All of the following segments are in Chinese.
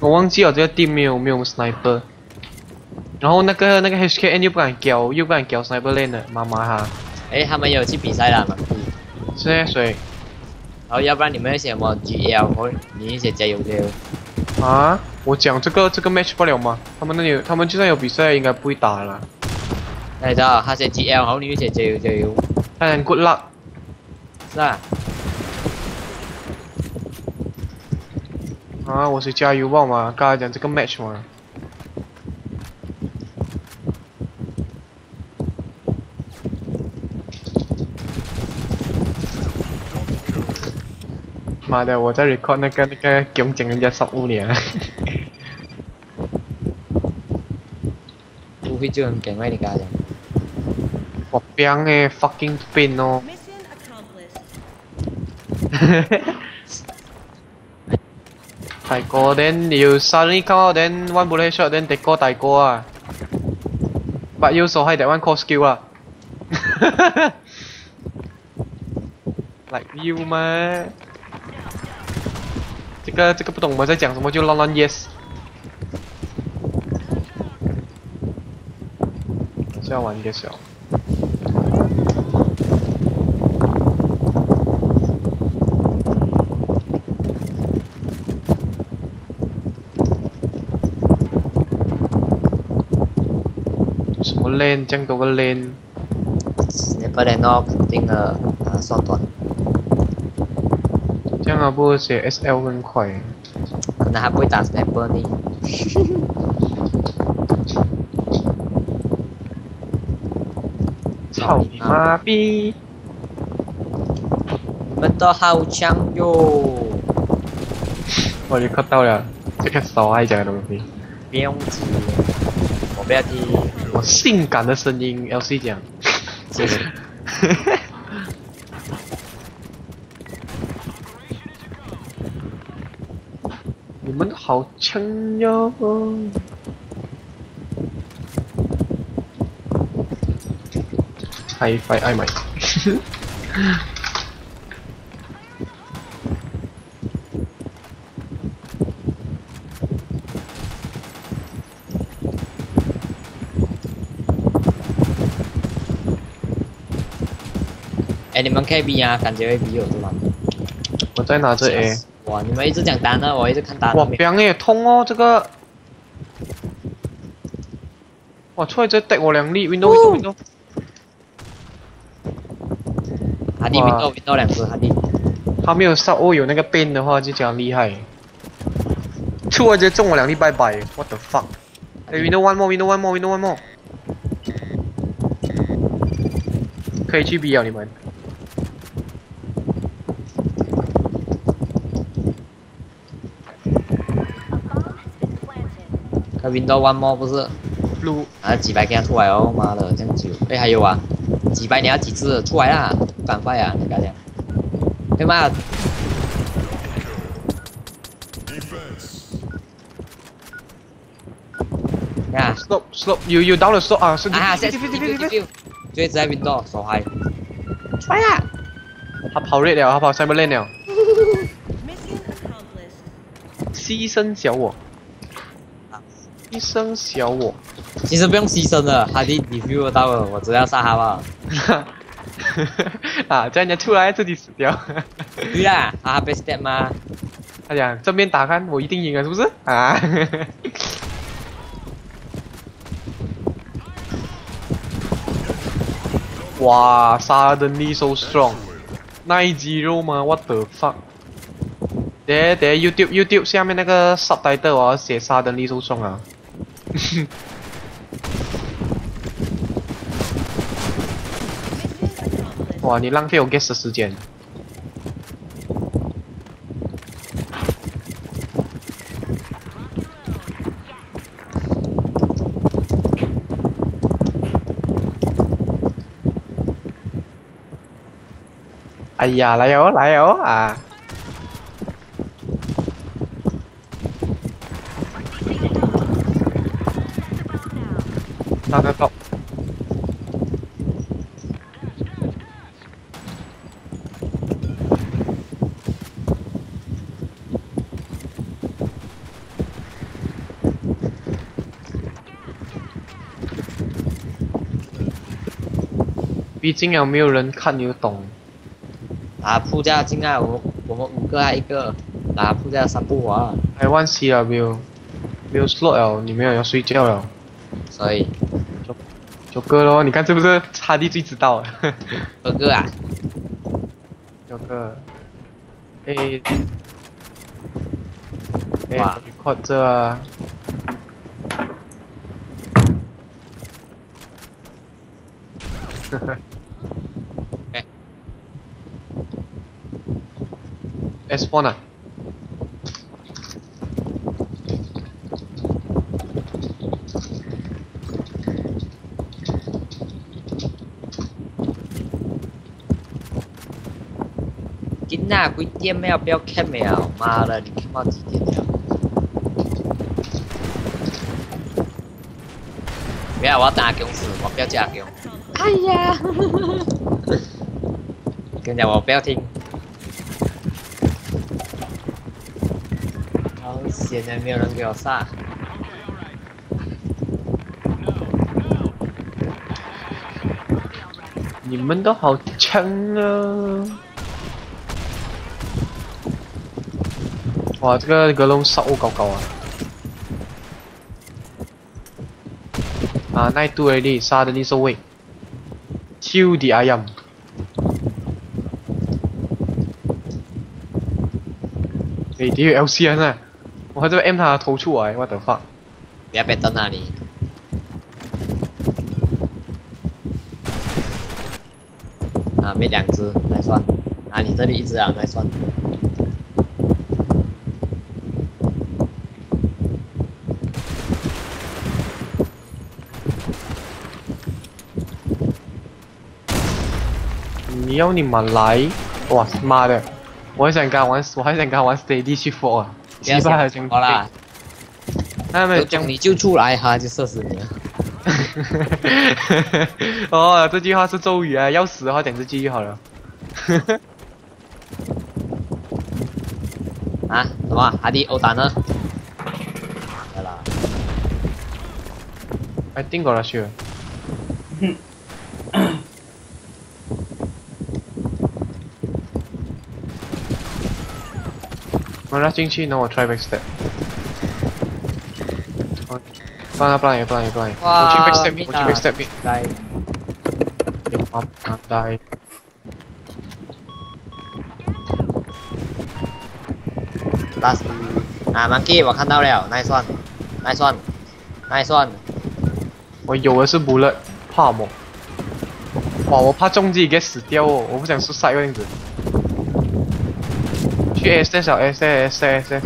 我忘记了这个 team 没有 sniper， 然后那个 HKN 又不敢交 sniper lane 的，妈妈哈。 哎，他们有去比赛了嘛？ 是谁？ 然后要不然你们会写什么 GL 或你写加油加油。 啊？我讲这个 match 不了吗？他们就算有比赛，应该不会打了。 那你知道他写 GL，然后你会写加油加油。 当然 good luck。 是啊。 啊，我是加油吧嘛，刚才讲这个 match 嘛。妈的，我在 record 那个讲人家15年了。 不会就很勁咩？你家人？ 我病誒 fucking pain 哦。大哥 then you suddenly come out then one bullet shot then take go 大哥啊。But you also hide that one core skill 啊。Like you 吗？这个不懂我们在讲什么就乱 yes。是要玩 yes 哦。什么 lane 这样多个 lane？ Sniper lane 咯，肯定的，算短。 这样啊，不如写 SL 更快。 可能还不会打 Sniper 呢。 操你妈逼！ 你们都好强哟！ 我就看到了这个小爱讲的东西。 不用急，我不要听。 我性感的声音 ，LC 讲。 谢谢。 你们好强哟！Hi-Fi 爱买。 哎，你们可以 B 啊，感觉会比我是吗？ 我在拿着 A。 哇，你们一直讲单呢，我一直看单。 哇，병也痛哦，这个。哇，出来这逮我2粒 ，window。 哈迪 window 2个哈迪。 他没有上哦，有那个 ban 的话就讲厉害。出来直接中我2粒，拜拜 ！What the fuck？ 哎 ，window one more，window one more。可以去 B 啊，你们。 他 window one more 不是？ 撸啊，几百给他出来哦，妈的，这样久。哎，还有啊，几百你要几次出来啦？不敢快啊，你不要这样。对吗？呀 ，slope，you down the slope 啊，是。 啊，就一直在 window 手嗨。出来啦！ 他跑 red 了，他跑 cyber lane 了。牺牲小我。牺牲小我。 其实不用牺牲了，哈迪你 feel 到了，我只要杀他吧。 啊，叫人家出来自己死掉。 对啦，他被 step 吗？ 他讲正面打看我一定赢了，是不是？啊。哇，suddenly so strong， 9-0吗 ？What the fuck？ 等 YouTube 下面那个 subtitle 我要写 suddenly so strong 啊。哇，你浪费我 guess 的时间。哎呀，来哦来哦啊！到。 毕竟有没有人看你就懂。 打副驾进来，我们5个还一个，打副驾3不滑， 台湾西了没有？没有 slot 了，你们要睡觉了。 所以九哥咯，你看是不是差地最知道？ 哥哥啊， 九哥，哎， 哇或者哎 S4 呢？ 今仔几点了？不要看了，妈的，你看到几点了？不要，我要打公司，我不要加公。哎呀，跟你讲，我不要听。好险啊，没有人给我杀。 你们都好强啊！哇，这个格隆烧高高啊！啊，耐度而已，杀的你收位。超的ayam。哎，底有 LCN 啊！我还这个 M 他头出来，我的 fuck！ 不要别到那里。啊，没2只，来算。啊，你这里1只啊，来算。 你要你们来！哇妈的！我还想跟他玩 Steady 去 4啊！击败还行。 好啦， 那么讲你就出来，他就射死你了。 哦，这句话是咒语啊！要死的话讲这句就好了。 啊？什么？阿弟欧打呢？来啦。 I think got a sure。我拉进去，然后我 try back step。不然，我去 back step， 来。 ได้ Last 啊 ，Monkey， 我看到了，nice one，nice one，nice one。 我有的是 bullet， 怕么？哇，我怕中计给死掉哦，我不想suicide这样子。去 S 小 S。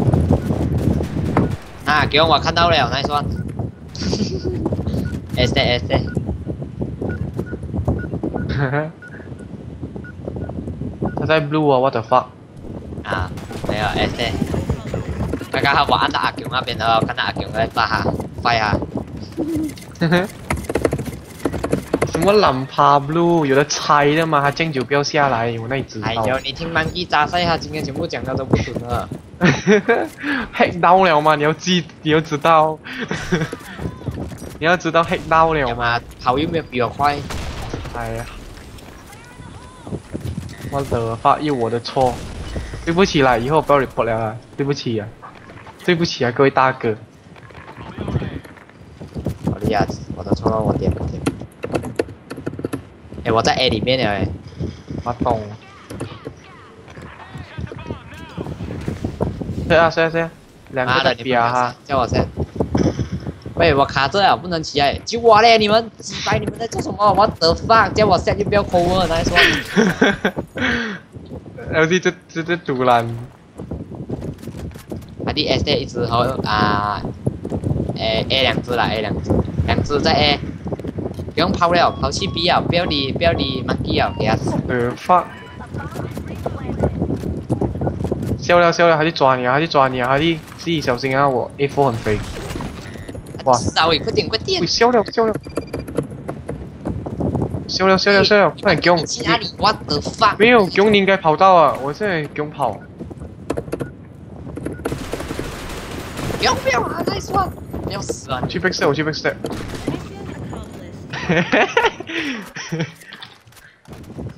啊，给我看到了，nice one。S。 他在 blue 啊 ，what the fuck？ 啊，没有 S。刚刚我按到阿强那边了，看到阿强在炸他，fire 他。 什么蓝趴 blue 有的猜的嘛，他这样久不要下来，我那里知道。 哎呦，你听 Monkey 扎赛，他今天全部讲的都不准了。 hack 到了嘛，你要知道。你要知道 hack 到了嘛。 跑又没有比我快。 哎呀，我的发又我的错，对不起啦，以后不要 report 了啦，对不起啊，各位大哥。 好厉害，我的错了，我点。哎，我在 A 里面了哎。 我懂。对啊，2个在比啊哈。 叫我先。喂，我卡着了，不能起来，救我嘞！你们几百，你们在做什么？我的 fuck， 叫我下就不要 cover， 来说。 LD 这堵拦。 阿弟 S 一只和啊，A 2只啦 ，A 2只在 A， 不用跑了，跑去 B 啊，不要理 Monkey 啊，给他死。 fuck。笑了，他去抓你啊，他去自己小心啊，我 A4 很肥。哇！ 稍微快点！ 笑了，快点给我！ 去哪里 ？What the fuck？ 没有，给我你应该跑到啊！我现在给我跑。 不要啊！再说，要死啊！ 我去 back step。